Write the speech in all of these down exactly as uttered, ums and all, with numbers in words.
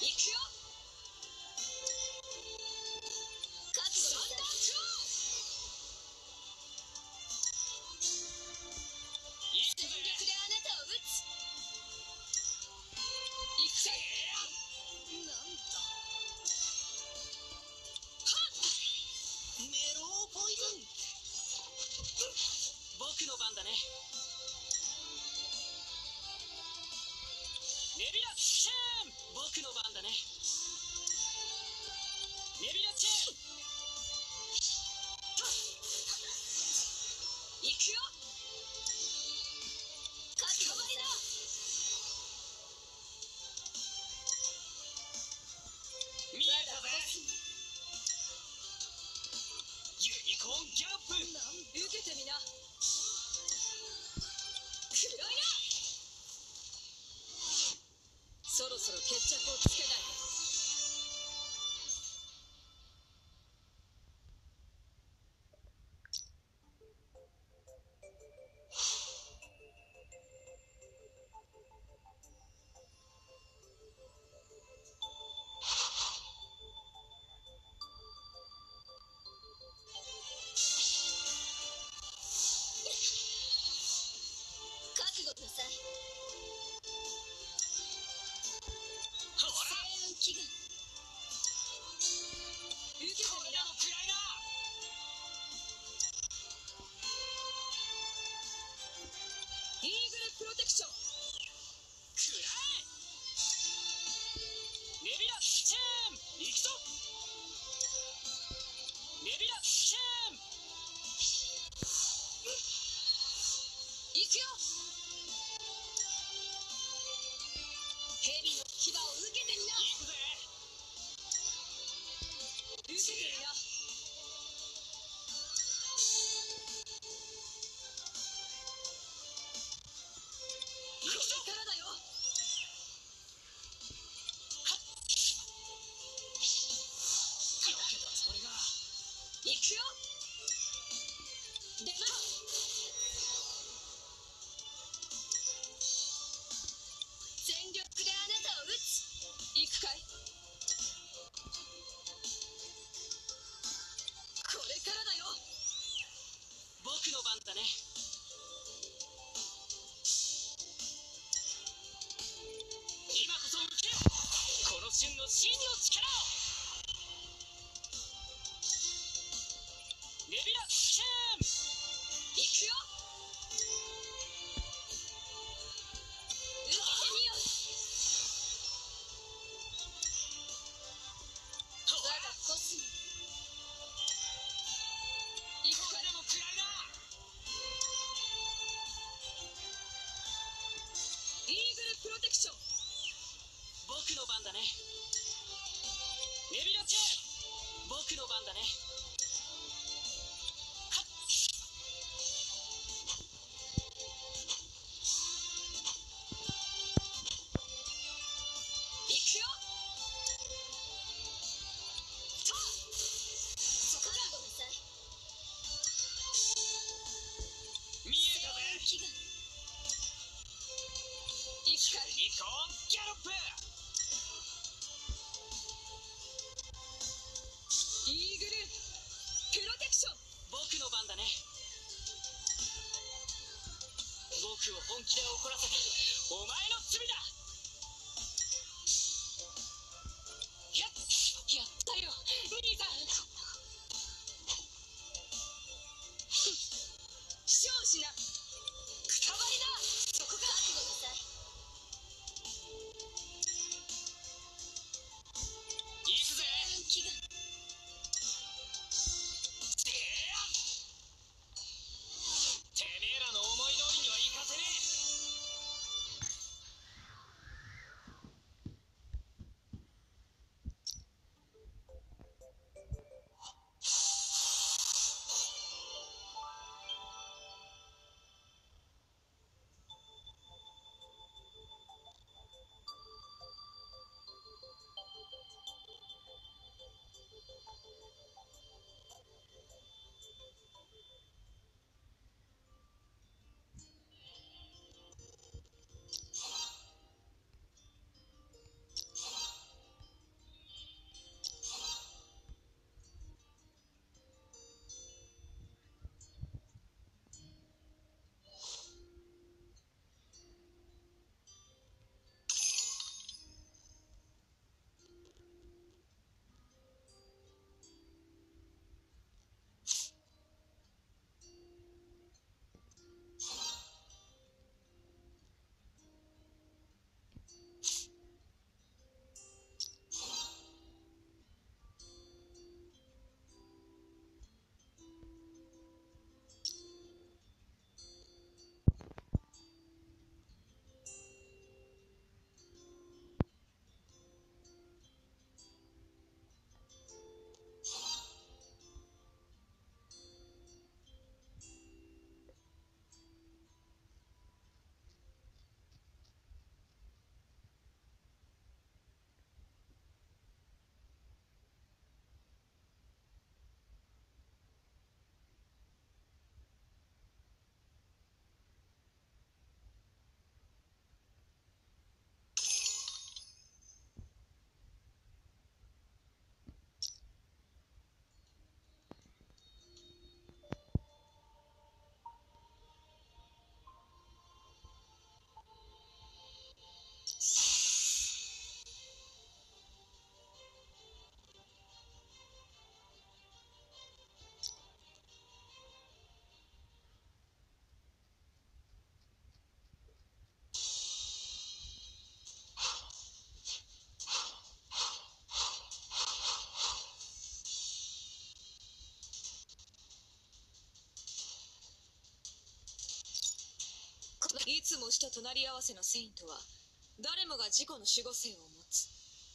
行くよ。覚悟のサンダークロー。全力であなたを撃つ。行くぜ。なんだ。はっ。メローポイズン。僕の番だね。ネビラチェーン。僕の番だね。ネビラチェーン。行くよ。勝ち止まりだ。見えたぜ。ユニコーンギャロップ。受けてみな。黒いな。そろそろ決着をつけないと。覚悟なさい。ほら気が受けてみな。これでも暗いな。イーグルプロテクション。くらえ。ネビラチェーン。行くぞ。ネビラチェーン。行くよ。蛇の牙を受けてみな。行くぜ。受けてみな。これからだよ。避けたつもりが。行くよ。出ます。全力であなたを撃つ。行くかい。これからだよ。僕の番だね。今こそ受けよ。この瞬の真の力を。ネビラチェーン。行くよ。受けてみよう。我がコスモ。行くか。これでも暗いな。イーグルプロテクション。僕の番だね。ネビラチェーン。僕の番だね。はっ。行くよ。とそこからごめんなさい。見えたぜ。気が行くか。ユニコーンギャロップ。イーグルプロテクション。僕の番だね。僕を本気で怒らせたお前の罪だ。やっやったよ兄さん。少子なくたばりだ。そこから覚悟なさい。行くぜ。気がてめえらの思い通りにはいかせねえ。 いつも死と隣り合わせのセイントは誰もが自己の守護聖を持つ。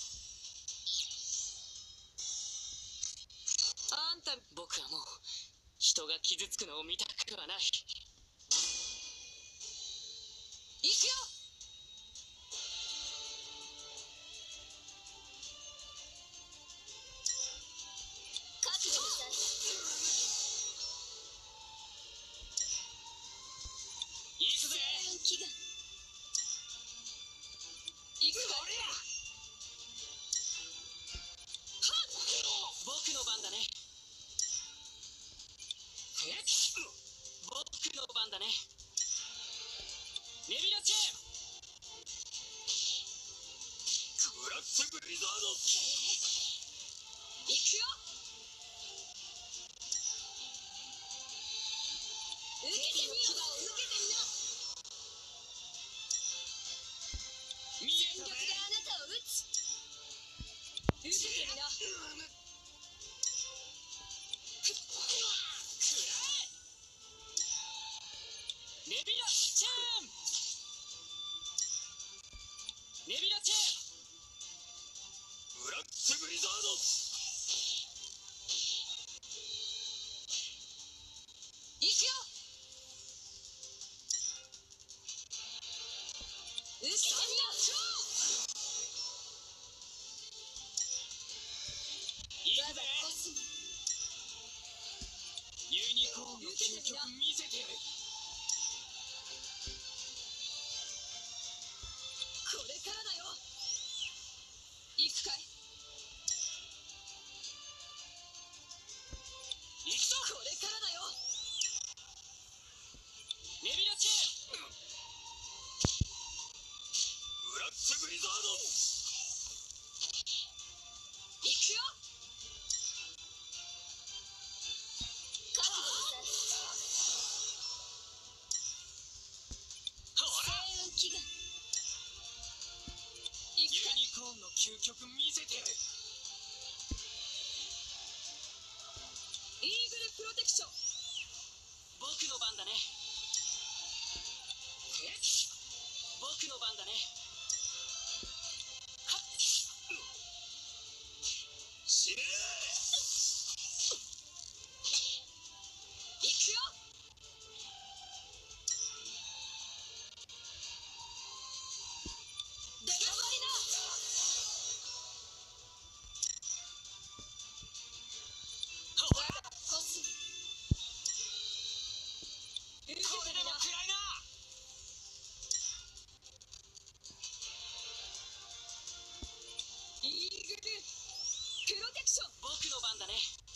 あんた、 僕はもう人が傷つくのを見たくはない。 行くよ。覚悟なさい。 行くぜ。 気が行くか。 僕の番だね。僕の番だね。ネビラチェーン。クラッシュブリザード。 行くよ。受けてみよう。受けてみな。 見え全力たね。 であなたを撃つ。受けてみな。 ネビラチェーン。ネビラチェーン。ブラックブリザード。 行くよ。受けてみな。 行くぜ。 コスモ。 ユニコーンの究極見せてやる。 これからだよ。行くかい。 行くぞ。 これからだよ。 ネビラチェーン。ブラックブリザード。 行くよ。覚悟なさい。 ほら。 星雲祈願。行ユくかい。 ニコーンの究極見せてやる。 イーグルプロテクション。 僕の番だね。僕の番だね。はっ。死ね行くよ。出がまりな。 ほら。 コスモ。受けてこれでみな。 も食らいな。 イーグルプロテクション。 僕の番だね。